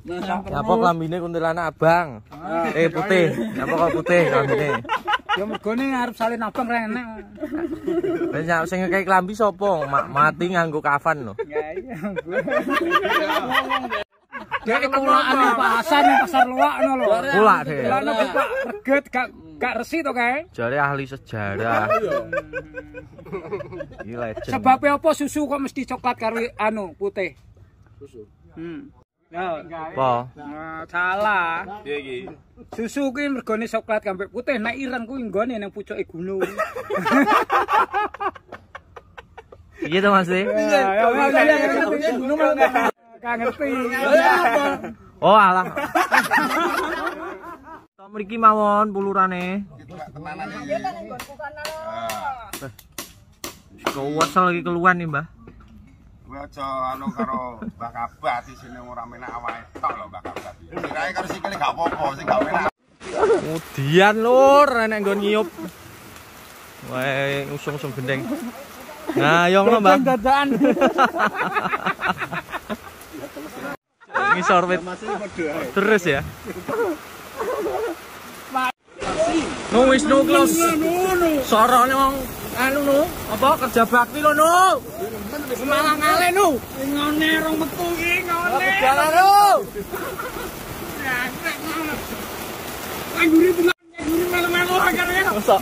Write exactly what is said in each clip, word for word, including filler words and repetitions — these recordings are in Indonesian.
Apa klambine kuntilanak abang? Eh putih. Apa kok putih klambine? Ya mergone arep salin abang ra enek. Lah nyap sing ngekek klambi sapa? Mati nganggo kafan lho. Ya iya. Dek kulaan pasar pasar luak ngono lho. Kulak deh. Kulane Pak reget gak gak resi to kae. Jare ahli sejarah. Iki legend. Sebab apa susu kok mesti coklat karo anu putih? Susu. Hmm. Ya, apa? Nah, salah. Piye iki? Susu kuwi mergone coklat kambek putih, nek ireng kuwi nggone nang pucuke gunung. Iya to Mas. Ya, ya, gunung gak ngerti. Oh alah. To mriki mawon pulurane. Kewasal lagi keluhan nih, Mbah. Kowe aja anu karo Mbah Kabat isine ora menak awake tok lho Mbah Kabat. Sirahe karo sikile gak apa-apa, sing gak menak. Kemudian lur enek nggon ngiyup. Wae usung-usung gendeng. Nah, yo ngono, Mbah. Dadakan. Ngisor wit. Terus ya. No wis no close. Sorone wong anu no, apa kerja bakti lho no. Malah ngale no. Ngone rong metu iki ngone. Jalan no. Angguri bulan, angguri melu-melu akhirnya. Masa?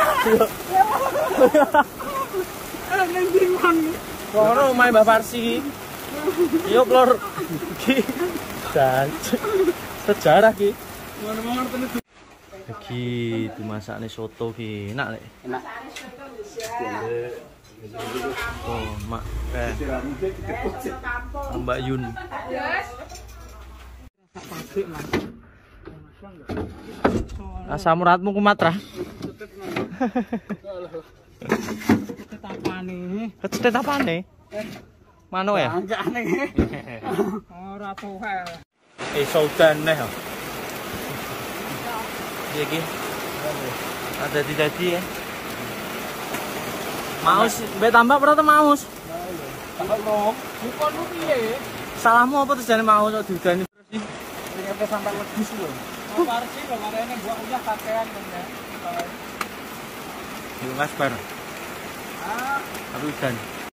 Eh, nanti mang. Kono omahe Mbah Farsi. Yo lur. Ki. Dan sejarah ki. Ngono-ngono tenan. Iki dimasakne soto ki enak lek. Enak. Oh, Mak. Eh. Mbak Yun. Asam uratmu kumat ra? Cetet apane? Kecetet apane? Mano ya? Angkane. Ora poe. Eh saudan neh. Iya iki. Ada di tadi ya. Maus, mbek tambah berapa maus? Tambah lo. Bukan lu piye? Salahmu apa terus jane maus kok diudani terus iki? Ternyata sampai wedhus lho. Oh, parsi lho marene gua uyah kakean ya. Yuk Mas Bar. Ah, Aku udan.